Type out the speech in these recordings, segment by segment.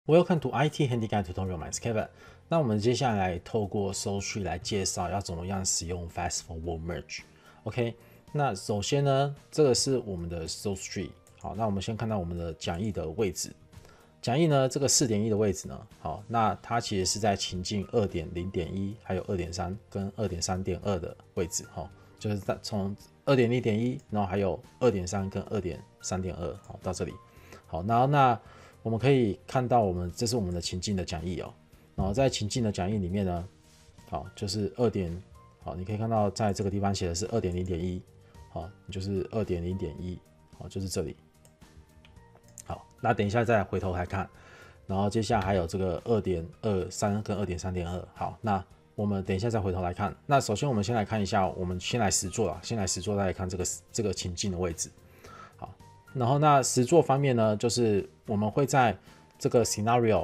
Welcome to IT Handy Guide Tutorial. My name is Kevin. 那我们接下来透过搜寻来介绍要怎么样使用 Fast Forward Merge。OK， 那首先呢，这个是我们的 source tree。好，那我们先看到我们的讲义的位置。讲义呢，这个 4.1 的位置呢，好，那它其实是在情境 2.0.1 还有 2.3 跟 2.3.2 的位置，就是从 2.0.1 然后还有 2.3 跟 2.3.2 好到这里。好，然后那我们可以看到这是我们的情境的讲义哦。然后在情境的讲义里面呢，好，就是好，你可以看到在这个地方写的是 2.0.1， 好，就是 2.0.1， 好，就是这里。好，那等一下再回头来看，然后接下来还有这个 2.23 跟 2.3.2， 好，那我们等一下再回头来看。那首先我们先来看一下，我们先来实作啦，先来实作再来看这个情境的位置。好，然后那实作方面呢，就是我们会在这个 scenario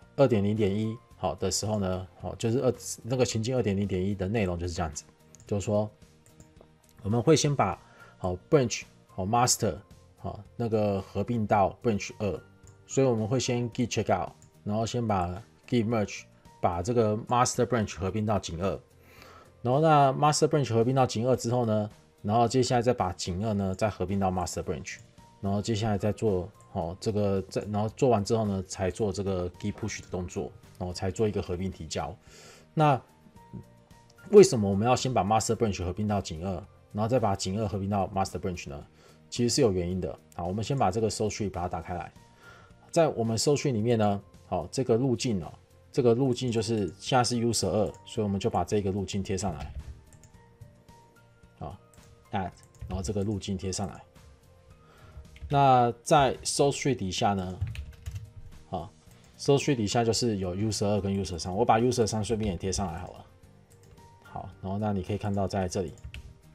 2.0.1 好的时候呢，好，就是那个情境 2.0.1 的内容就是这样子，就是说我们会先把好 branch 好 master 好那个合并到 branch 2，所以我们会先 git checkout， 然后先把 git merge 把这个 master branch 合并到井2，然后那 master branch 合并到井2之后呢，然后接下来再把井2呢再合并到 master branch， 然后接下来再做这个然后做完之后呢，才做这个 git push 的动作，然后才做一个合并提交。那为什么我们要先把 master branch 合并到井2，然后再把井2合并到 master branch 呢？其实是有原因的。好，我们先把这个 source tree 把它打开来，在我们 source tree 里面呢，好，这个路径这个路径就是现在是 user 2，所以我们就把这个路径贴上来，好 add， 然后这个路径贴上来。那在 source tree 底下呢，好 ，source tree 底下就是有 user 2跟 user 3，我把 user 3顺便也贴上来好了。好，然后那你可以看到在这里。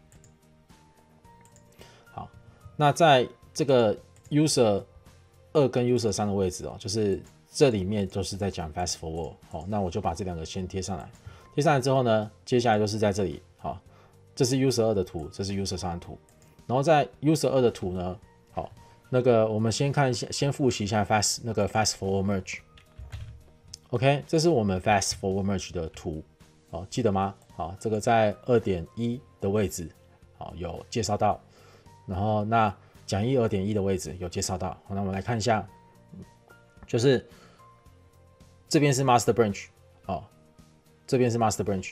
那在这个 user 2跟 user 3的位置就是这里面都是在讲 fast forward， 好，那我就把这两个先贴上来。贴上来之后呢，接下来就是在这里，好，这是 user 2的图，这是 user 3的图。然后在 user 2的图呢，好，那个我们先看一下，先复习一下 fast forward merge。OK， 这是我们 fast forward merge 的图，好，记得吗？好，这个在 2.1 的位置，好，有介绍到。然后那讲义 2.1 的位置有介绍到，好，那我们来看一下，就是这边是 master branch， 这边是 master branch，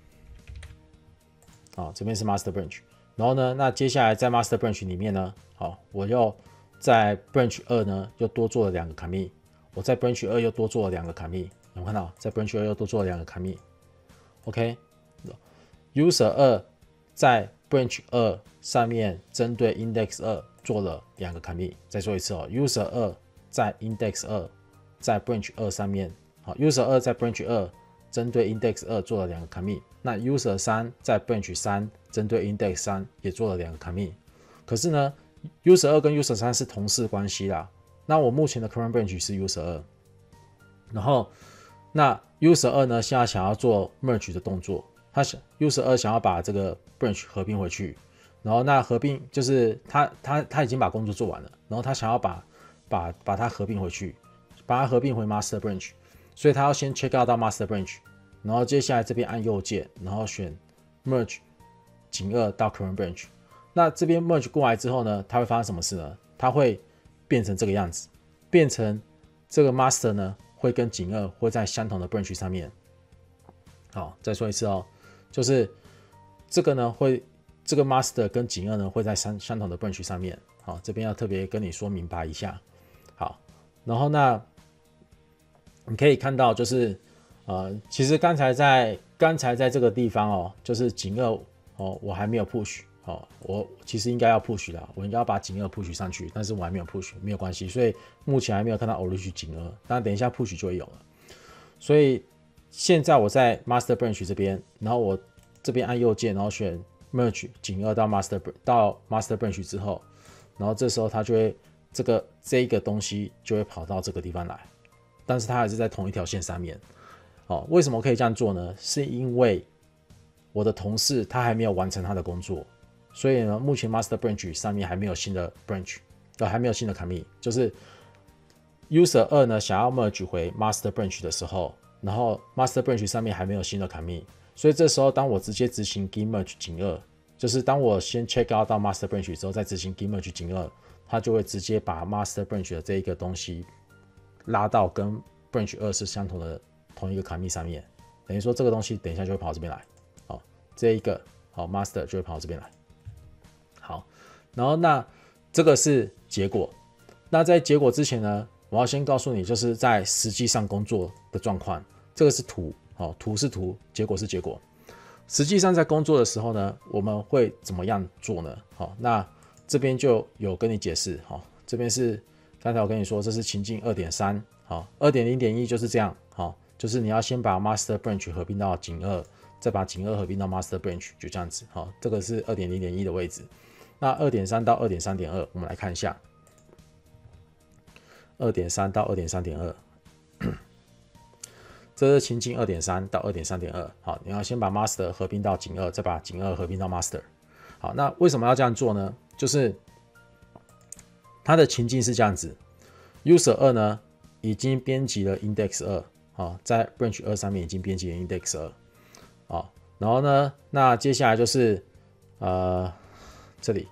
这边是 master branch， 然后呢，那接下来在 master branch 里面呢，好，我又在 branch 2呢又多做了2个 commit， 我在 branch 2又多做了2个 commit， 有没有看到？在 branch 2又多做了2个 commit。OK，user 2在 branch 2上面针对 index 2做了2个 commit， 再说一次user 2在 index 2在 branch 2上面，好 ，user 2在 branch 2针对 index 2做了2个 commit， 那 user 3在 branch 3针对 index 3也做了2个 commit。可是呢 ，user 2跟 user 3是同事关系啦，那我目前的 current branch 是 user 2，然后那 user 2呢现在想要做 merge 的动作。user 2想要把这个 branch 合并回去，然后那合并就是他已经把工作做完了，然后他想要把它合并回去，把它合并回 master branch， 所以他要先 check out 到 master branch， 然后接下来这边按右键，然后选 merge 井2到 current branch。那这边 merge 过来之后呢，它会发生什么事呢？它会变成这个样子，变成这个 master 呢会跟井2会在相同的 branch 上面。好，再说一次就是这个呢这个 master 跟井2呢会在相同的 branch 上面。好，这边要特别跟你说明白一下。好，然后那你可以看到就是其实刚才在这个地方就是井2我还没有 push， 我其实应该要 push 的，我应该要把井2 push 上去，但是我还没有 push， 没有关系，所以目前还没有看到 orange 井2，当然等一下 push 就会有了。所以现在我在 master branch 这边，然后我这边按右键，然后选 merge 井2到 master branch 之后，然后这时候它就会这个东西就会跑到这个地方来，但是它还是在同一条线上面。为什么可以这样做呢？是因为我的同事他还没有完成他的工作，所以呢，目前 master branch 上面还没有新的 branch，还没有新的 commit，就是 user 2呢想要 merge 回 master branch 的时候，然后 master branch 上面还没有新的 commit， 所以这时候当我直接执行 git merge 井2，就是当我先 check out 到 master branch 之后，再执行 git merge 井2，它就会直接把 master branch 的这一个东西拉到跟 branch 2是相同的同一个 commit 上面，等于说这个东西等一下就会跑到这边来，好，这一个好 master 就会跑到这边来，好，然后那这个是结果，那在结果之前呢，我要先告诉你，就是在实际上工作的状况，这个是图，好，图是图，结果是结果。实际上在工作的时候呢，我们会怎么样做呢？好，那这边就有跟你解释，好，这边是刚才我跟你说，这是情境 2.3， 好 2.0.1 就是这样，好，就是你要先把 master branch 合并到井2，再把井2合并到 master branch， 就这样子，好，这个是 2.0.1 的位置。那 2.3 到 2.3.2 我们来看一下， 2.3 到 2.3.2 这是情境 2.3 到 2.3.2， 好，你要先把 master 合并到井2，再把井2合并到 master。好，那为什么要这样做呢？就是它的情境是这样子 ，user 2呢已经编辑了 index 2，好，在 branch 2上面已经编辑了 index 2，好，然后呢，那接下来就是这里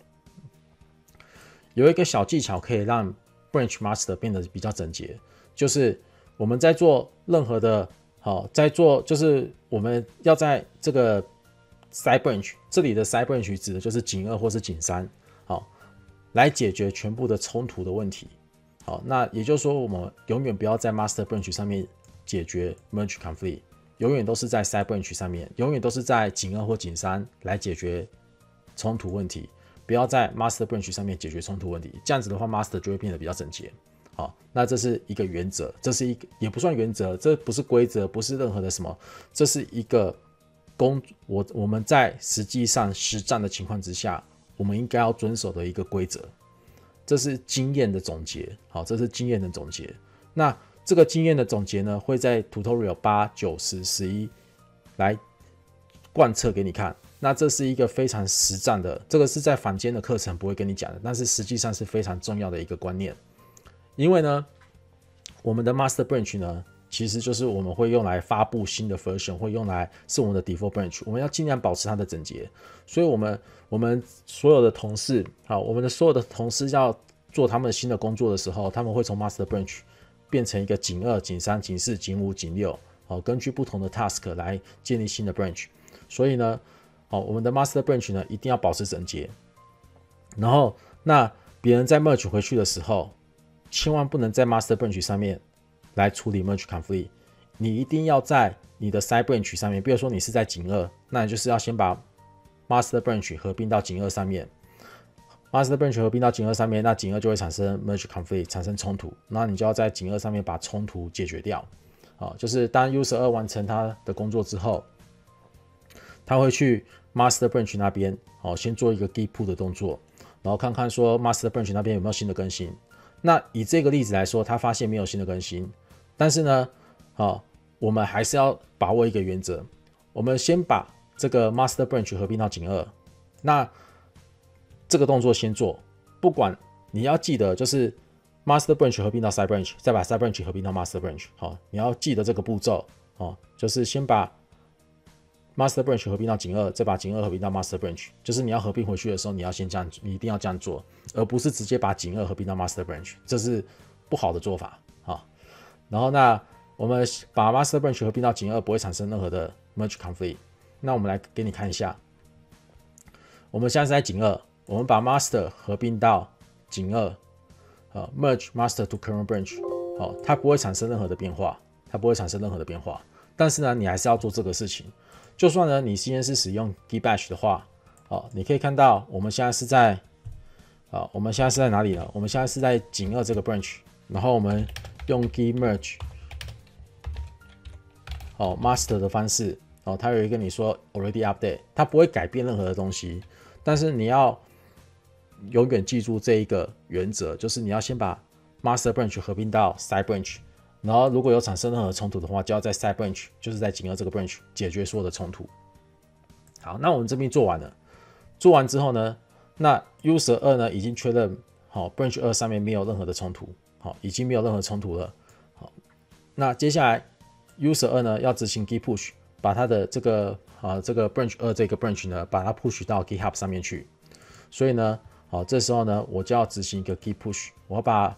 有一个小技巧可以让 branch master 变得比较整洁，就是我们在做任何的，好，在做就是我们要在这个 side branch， 这里的 side branch 指的就是井2或是井3，好，来解决全部的冲突的问题。好，那也就是说，我们永远不要在 master branch 上面解决 merge conflict， 永远都是在 side branch 上面，永远都是在井2或井3来解决冲突问题，不要在 master branch 上面解决冲突问题。这样子的话 ，master 就会变得比较整洁。好，那这是一个原则，这是一个也不算原则，这不是规则，不是任何的什么，这是一个我们在实际上实战的情况之下，我们应该要遵守的一个规则。这是经验的总结，好，这是经验的总结。那这个经验的总结呢，会在 tutorial 8、9、10、11来贯彻给你看。那这是一个非常实战的，这个是在坊间的课程不会跟你讲的，但是实际上是非常重要的一个观念。因为呢，我们的 master branch 呢，其实就是我们会用来发布新的 version， 会用来是我们的 default branch， 我们要尽量保持它的整洁。所以我们所有的同事，好，我们的所有的同事要做他们新的工作的时候，他们会从 master branch 变成一个井2、井3、井4、井5、井6，好，根据不同的 task 来建立新的 branch。所以呢，好，我们的 master branch 呢一定要保持整洁。然后，那别人在 merge 回去的时候，千万不能在 master branch 上面来处理 merge conflict， 你一定要在你的 side branch 上面，比如说你是在井2，那你就是要先把 master branch 合并到井2上面 ，master branch 合并到井2上面，那井2就会产生 merge conflict， 产生冲突，那你就要在井2上面把冲突解决掉。好，就是当 user 2完成他的工作之后，他会去 master branch 那边，好，先做一个 git pull 的动作，然后看看说 master branch 那边有没有新的更新。那以这个例子来说，他发现没有新的更新，但是呢，我们还是要把握一个原则，我们先把这个 master branch 合并到井2，那这个动作先做，不管你要记得就是 master branch 合并到 side branch， 再把 side branch 合并到 master branch， 好，你要记得这个步骤，就是先把 master branch 合并到井2，再把井2合并到 master branch， 就是你要合并回去的时候，你要先这样，你一定要这样做，而不是直接把井2合并到 master branch， 这是不好的做法。好，然后那我们把 master branch 合并到井2不会产生任何的 merge conflict。那我们来给你看一下，我们现在是在井2，我们把 master 合并到井2，merge master to current branch， 好，它不会产生任何的变化，它不会产生任何的变化。但是呢，你还是要做这个事情。就算呢，你今天是使用 git bash 的话，你可以看到我们现在是在，我们现在是在哪里呢？我们现在是在井2这个 branch， 然后我们用 git merge， master 的方式，它有一个你说 already update， 它不会改变任何的东西，但是你要永远记住这一个原则，就是你要先把 master branch 合并到 side branch。然后如果有产生任何冲突的话，就要在 side branch， 就是在井2这个 branch 解决所有的冲突。好，那我们这边做完了，做完之后呢，那 user 2呢已经确认好 branch 2上面没有任何的冲突， 好，已经没有任何冲突了。好，那接下来 user 2呢要执行 git push， 把它的这个branch 2这个 branch 呢，把它 push 到 GitHub 上面去。所以呢，好，这时候呢，我就要执行一个 git push， 我要把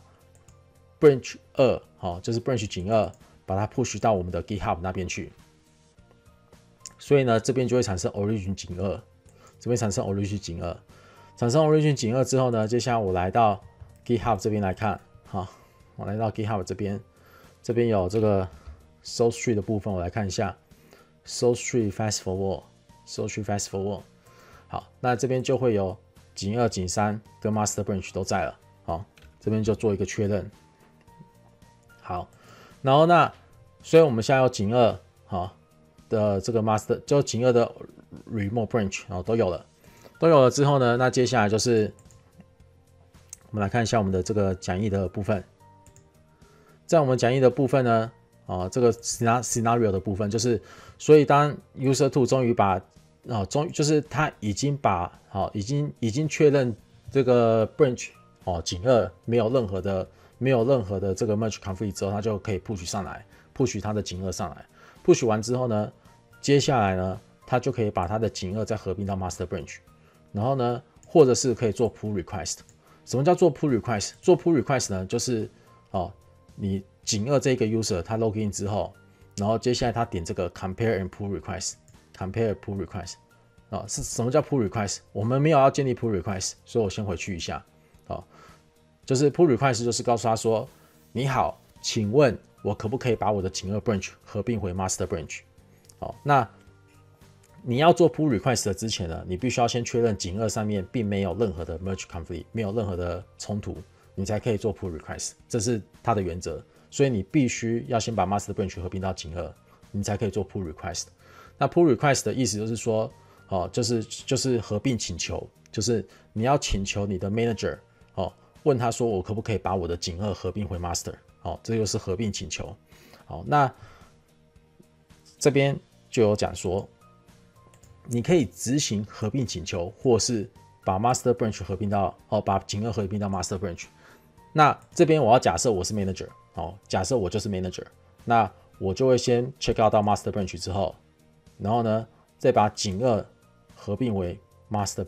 branch 2， 好，就是 branch 井2，把它 push 到我们的 GitHub 那边去。所以呢，这边就会产生 origin 井2，这边产生 origin 井2，产生 origin 井2之后呢，接下来我来到 GitHub 这边来看，好，我来到 GitHub 这边，这边有这个 source tree 的部分，我来看一下 source tree fast forward，source tree fast forward， 好，那这边就会有井2、井3跟 master branch 都在了，好，这边就做一个确认，好，然后所以我们现在有井2，好的这个 master 就井2的 remote branch 哦都有了之后呢，那接下来就是我们来看一下我们的这个讲义的部分，在我们讲义的部分呢，这个 scenario 的部分就是，所以当 user 2终于把就是他已经把已经确认这个 branch 井2没有任何的这个 merge conflict 之后，他就可以 push 上来 ，push 他的井2上来 ，push 完之后呢，接下来呢，他就可以把他的井2再合并到 master branch， 然后呢，或者是可以做 pull request。什么叫做 pull request？ 做 pull request 呢，就是你井2这个 user 他 login 之后，然后接下来他点这个 compare and pull request，compare pull request 是什么叫 pull request？ 我们没有要建立 pull request， 所以我先回去一下就是 pull request 就是告诉他说，你好，请问我可不可以把我的井2 branch 合并回 master branch？ 那你要做 pull request 的之前呢，你必须要先确认井2上面并没有任何的 merge conflict， 没有任何的冲突，你才可以做 pull request， 这是它的原则。所以你必须要先把 master branch 合并到井2，你才可以做 pull request。那 pull request 的意思就是说，就是合并请求，就是你要请求你的 manager，问他说我可不可以把我的井2合并回 master，这就是合并请求。好，那这边就有讲说，你可以执行合并请求，或是把 master branch 合并到把井2合并到 master branch。那这边我要假设我是 manager，假设我就是 manager， 那我就会先 check out 到 master branch 之后，然后呢，再把井2合并为 master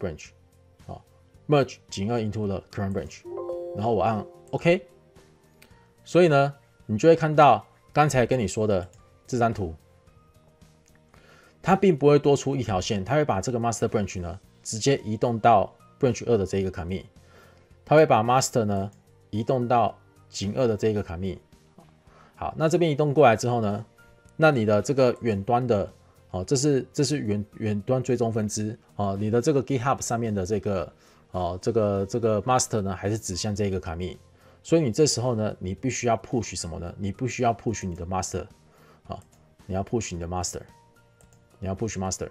branch，merge 井2 into the current branch， 然后我按 OK， 所以呢，你就会看到刚才跟你说的这张图。它并不会多出一条线，它会把这个 master branch 呢直接移动到 branch 2的这一个 commit， 它会把 master 呢移动到井2的这一个 commit。好，那这边移动过来之后呢，那你的这个远端的这是远端追踪分支你的这个 GitHub 上面的这个这个 master 呢还是指向这个 commit， 所以你这时候呢，你必须要 push 什么呢？你必须要 push 你的 master， 你要 push 你的 master。你要 push master，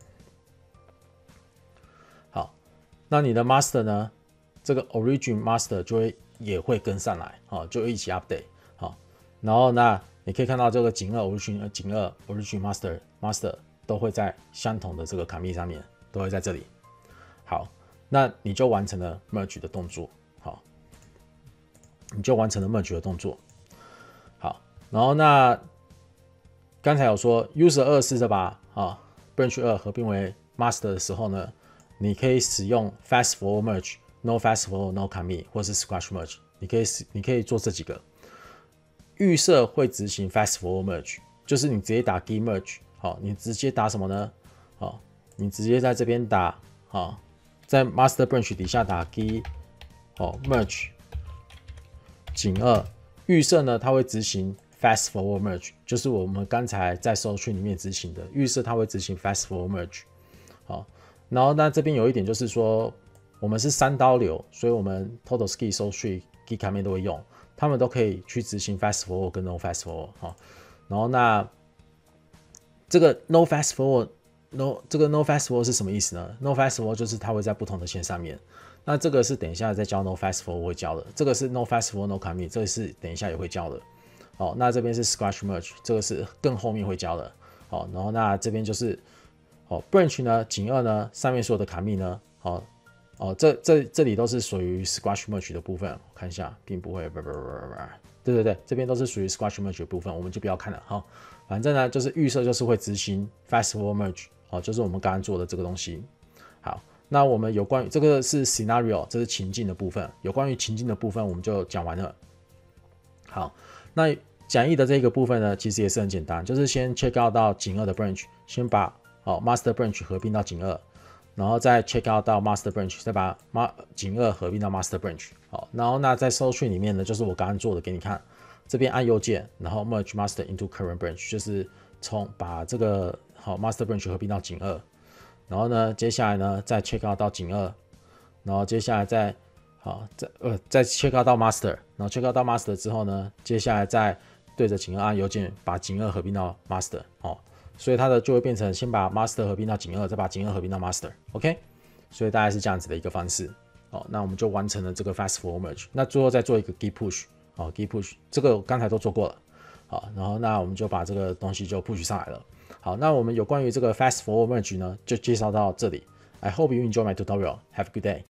好，那你的 master 呢？这个 origin master 也会跟上来，就一起 update， 好，然后你可以看到这个井2 origin master 都会在相同的这个 commit 上面，都会在这里。好，那你就完成了 merge 的动作，好，你就完成了 merge 的动作，好，然后刚才有说 user 2试着把branch 2合并为 master 的时候呢，你可以使用 fast forward merge、no fast forward no commit 或是 squash merge， 你可以做这几个。预设会执行 fast forward merge， 就是你直接打 git merge， 你直接打什么呢？你直接在这边打在 master branch 底下打 git merge 井2，预设呢它会执行fast forward merge， 就是我们刚才在搜寻里面执行的预设，它会执行 fast forward merge。好，然后这边有一点就是说，我们是3刀流，所以我们 TotalSkid、搜寻、Git commit 都会用，他们都可以去执行 fast forward 跟 no fast forward。然后这个 no fast forward 是什么意思呢 ？no fast forward 就是它会在不同的线上面。那这个是等一下再教 no fast forward 会教的，这个是 no fast forward no commit， 这个是等一下也会教的。那这边是 squash merge， 这个是更后面会教的。然后这边就是branch 呢，井2呢，上面所有的 commit 呢， 哦，这里都是属于 Scratch Merge 的部分，我看一下，并不会，对，这边都是属于 Scratch Merge 的部分，我们就不要看了。好，反正呢就是预设就是会执行 Fast Forward Merge， 哦，就是我们刚刚做的这个东西。好，那我们有关于这个是 Scenario， 这是情境的部分，有关于情境的部分我们就讲完了。好，那讲义的这个部分呢，其实也是很简单，就是先 check out 到井2的 branch， 先把master branch 合并到井2。然后再 check out 到 master branch， 再把井2合并到 master branch。好，然后那在搜寻里面呢，就是我刚刚做的给你看，这边按右键，然后 merge master into current branch， 就是把这个master branch 合并到井2。然后呢，接下来呢再 check out 到井2，然后接下来再check out 到 master， 然后 check out 到 master 之后呢，接下来再对着井2按右键，把井2合并到 master。所以它的就会变成先把 master 合并到井2，再把井2合并到 master，OK？所以大概是这样子的一个方式。那我们就完成了这个 fast forward merge。那最后再做一个 git push，git push 这个我刚才都做过了。好，然后那我们就把这个东西就 push 上来了。好，那我们有关于这个 fast forward merge 呢，就介绍到这里。I hope you enjoy my tutorial. Have a good day.